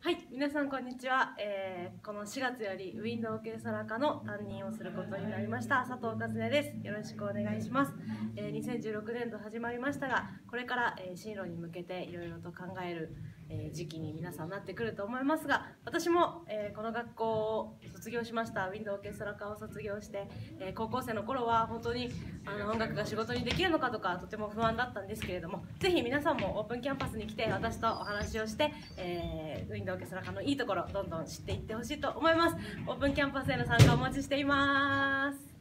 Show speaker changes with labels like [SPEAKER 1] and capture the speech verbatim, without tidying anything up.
[SPEAKER 1] はい、皆さんこんにちは、えー、このしがつよりウィンドウ系空科の担任をすることになりました佐藤和音です。よろしくお願いします。えー、にせんじゅうろくねん度始まりましたが、これから、えー、進路に向けていろいろと考える、えー、時期に皆さんなってくると思いますが、私も、えー、この学校を卒業しました。ウィンドウ系空科を卒業して、えー、高校生の頃は本当にあの音楽が仕事にできるのかとかとても不安だったんですけれども、ぜひ皆さんもオープンキャンパスに来て私とお話をして、えー、ウィンドウ系空科のいいところどんどん知っていってほしいと思います。オープンキャンパスへの参加お待ちしています。